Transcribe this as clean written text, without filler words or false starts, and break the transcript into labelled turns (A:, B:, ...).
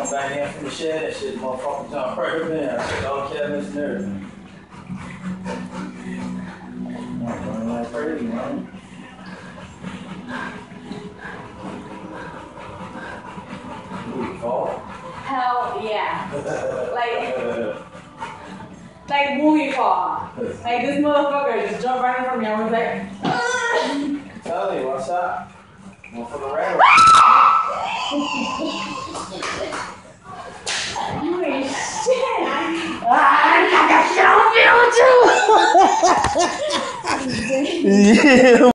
A: back in from the shed, that shit motherfucking jump right up in. I checked all the cabinets and everything. I'm like crazy, man.
B: Hell yeah. Like movie fall. Like this motherfucker just jumped right in front of me. I was like,
A: Tell you, what's up? Motherfucker ran.
B: you ain't shit.
C: I got shit on film too. Yeah.